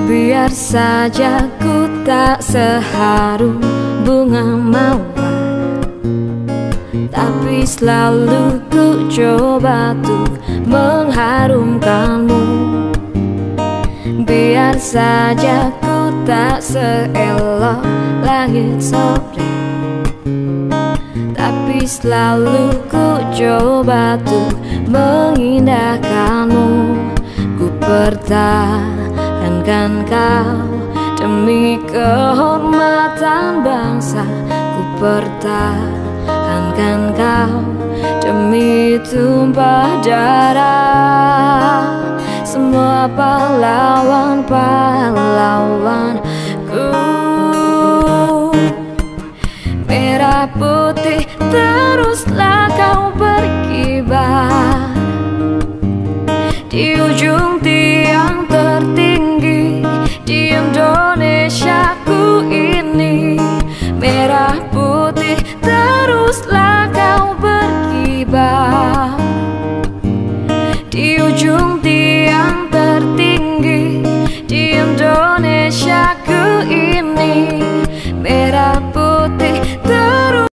Biar saja ku tak seharum bunga mawar, tapi selalu ku coba untuk mengharumkanmu. Biar saja ku tak seelok langit sore, tapi selalu ku coba untuk mengindahkanmu. Ku pertahankan kau demi kehormatan bangsa. Ku pertahankan kau demi tumpah darah semua pahlawan-pahlawanku. Merah putih teruslah kau berkibar di ujung tiang tertinggi di Indonesiaku ini. Merah putih teruslah kau berkibar di ujung tiang tertinggi di Indonesia.